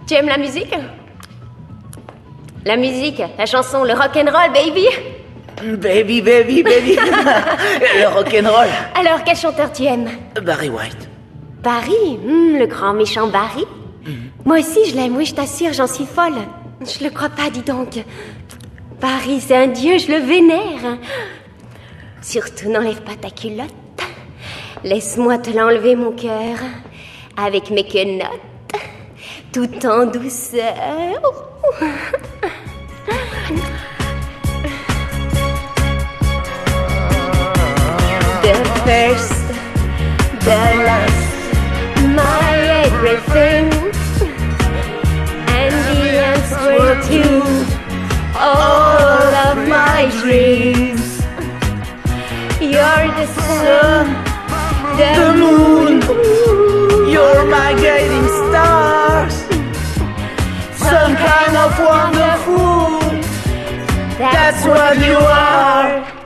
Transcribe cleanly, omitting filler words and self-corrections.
Tu aimes la musique? La musique, la chanson, le rock'n'roll, baby. Baby, baby, baby. Le rock'n'roll. Alors, quel chanteur tu aimes? Barry White. Barry? Le grand méchant Barry? Moi aussi, je l'aime, oui, je t'assure, j'en suis folle. Je le crois pas, dis donc. Barry, c'est un dieu, je le vénère. Surtout, n'enlève pas ta culotte. Laisse-moi te l'enlever, mon cœur, avec mes quenottes, tout en douceur. The first, the last, my everything, and the answer to all of my dreams. You're the sun, the moon, You're my guiding stars. Some kind of wonderful. That's what you are.